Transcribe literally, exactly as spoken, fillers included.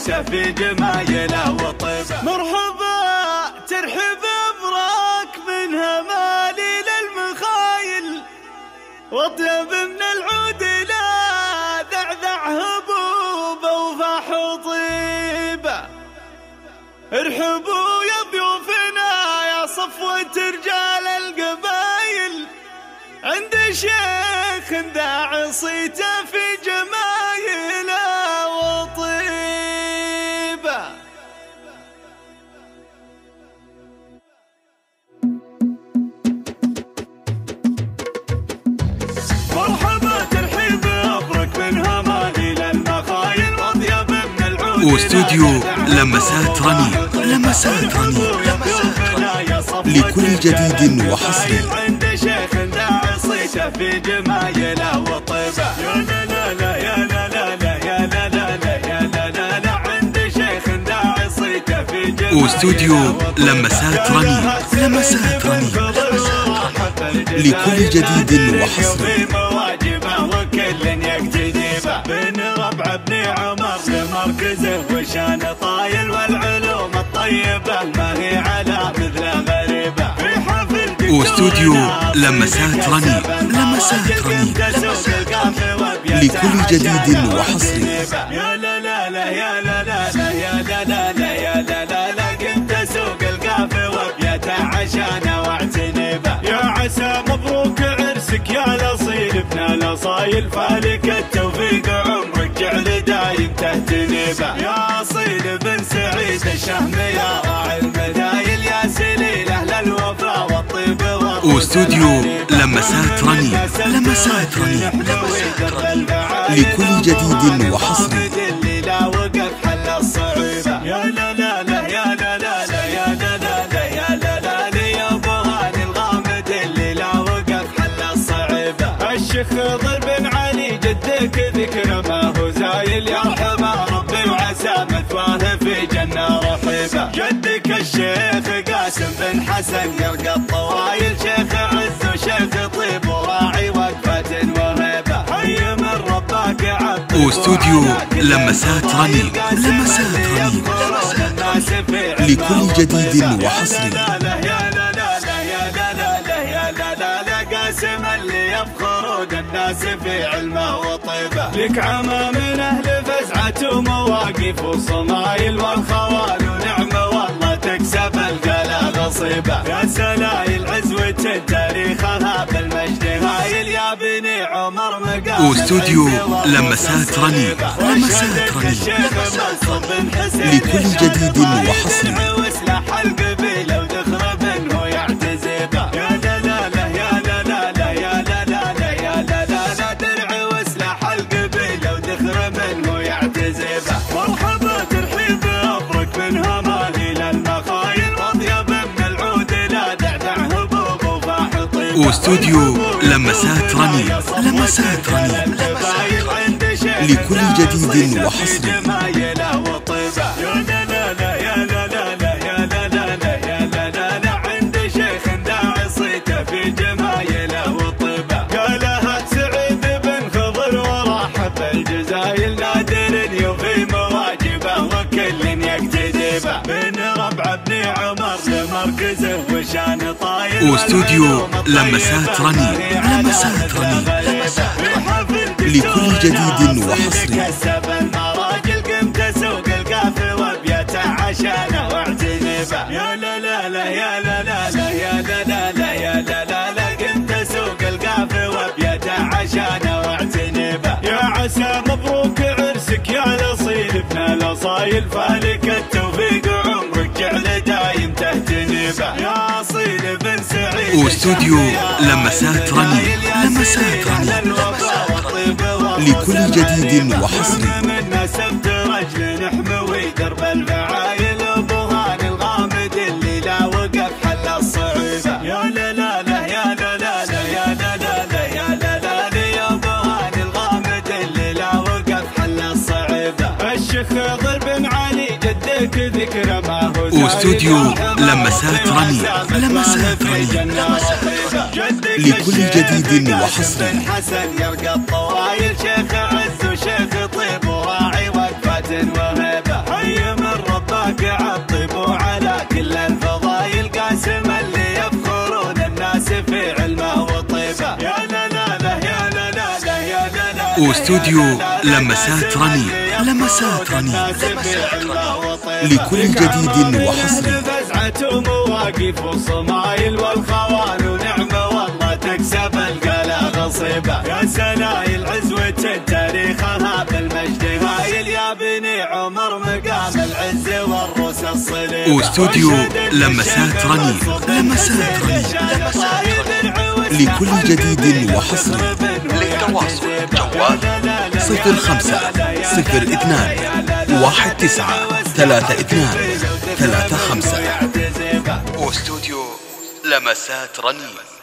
عصيته في جمايله وطيبه. مرحبا ترحب براك منها مالي للمخايل، واطيب من العود لا ذعذع هبوبه وفاح وطيبه. ارحبوا يا ضيوفنا يا صفوة رجال القبايل، عند شيخ ذا عصيته في جمايله وطيبه. مرحبا ترحيب ابرك منها مالي للمخايل، واطيب من العود واستوديو لمسات رنين. لمسات رنين لكل جديد وحصري. عند شيخ ذا عصيته في جمايله وطيبه. يا لا لا لا يا لا لا لا يا لا لا لا يا لا لا لا عند شيخ ذا عصيته في جمايله. واستوديو لمسات رنين. لمسات رنين لكل جديد وحصري. مواجبه وكل يقتدي به، بن ربع بن عمر لمركزه وشان طايل، والعلوم الطيبه ما هي على مثل غريبه. في حفل واستوديو لمسات رنين. لمسات رنين لكل جديد وحصري. يا لا لا لا يا لا لا لا يا لا لا لا يا لا لا لا قمت اسوق القافه وابيته عشان واعتني به. يا عسى مبروك عرسك يا الاصيل ابن الاصايل، فالك التوفيق عمرك جعل دايم تهتني به. يا اصيل بن سعيد الشهم يا راعي المدايل، يا سليل اهل الوفاء والطيب واستوديو لمسات رنين. لمسات رنين لكل جديد وحصري. لا وقف حل الصعيبه. يا لا لا لا يا لا لا لا يا لا لا لا يا لا لا لا يا ابو هاني الغامد اللي لا وقف حل الصعيبه. الشيخ خضر بن علي جدك ذكره ما هو زايل، يرحمه ربي وعسى مثواه في جنه رحيبه. جدك الشيخ قاسم بن حسن يرقى الطوايل، شيخ عز وشيخ طيب وراعي وقفه وهيبه. حي من رباك عبد واستوديو لمسات رنين. لمسات رنين لكل جديد وحصري. قاسم اللي يفخرون الناس في علمه وطيبه. لك عمى من اهل فزعه ومواقف وصمايل، والخوال ونعمه والله تكسب القلا نصيبه. يا سلايل عزوة تاريخها بالمجد هايل، يا بني عمر مقام. واستوديو لمسات رنين. لمسات رنين لكل جديد وحصري. وسلاح القبيله ودخر منه يعتزي به. يا لا لا لا يا لا لا لا يا لا لا لا يا لا لا لا درع وسلاح القبيله ودخر منه يعتزي به. مرحبا ترحيب ابرك منها مالي للمخايل، واطيب من العود لا دعدع هبوب وفاح طيبه. واستوديو لمسات رنين. لمسات رنين لكل جديد وحصري. يا لا لا لا يا لا لا لا يا لا لا لا يا لا لا لا عند شيخ ذا عصيته في جمايله وطيبه. قالها سعيد بن خضر ورحب الجزايل، نادر يوفي مواجبه وكل يقتدي به. بن ربع بن عمر لمركزه وشان طايل، واستوديو لمسات رنين. لمسات رنين لكل جديد وحصري. كسب المراجل قمت اسوق القافه وابيته عشان واعتني به. يا لا لا لا يا لا لا لا يا لا لا لا يا لا لا لا قمت اسوق القافه وابيته عشان واعتني به. يا عسى مبروك عرسك يا الاصيل ابن الاصايل، فالك التوفيق عمرك جعل دايم تهتني به. يا اصيل بن سعيد واستوديو لمسات رنين. لمسات رنين لكل جديد وحصري. من نسبت رجل نحموي درب الفعايل، ابو هاني الغامد اللي لا وقف حل الصعيبه. يا لا لا لا يا لا لا لا يا لا لا لا يا لا لا لا يا ابو هاني الغامد اللي لا وقف حل الصعيبه. الشيخ خضر بن علي جدك ذكره ما هو زايد، واستوديو لمسات رنين. لمسات رنين لكل جديد وحصري. حسن يرقى الطوايل، شيخ عز وشيخ طيب وراعي وقفة وهيبة. واستوديو لمسات رنين. لمسات رنين. لمسات رنين لكل جديد وحصري. فزعة ومواقف وصمايل والخوان ونعمة والله تكسب القلا غصيبة. يا سنايل عزوة تاريخها بالمجد هايل يا بني عمر مقام العز والروس الصليبة. واستوديو لمسات رنين. لمسات رنين. لمسات رنين لكل جديد وحصري. للتواصل جوال صفر خمسة صفر اثنان واحد تسعة ثلاثة اثنان ثلاثة خمسة. واستوديو لمسات رنين.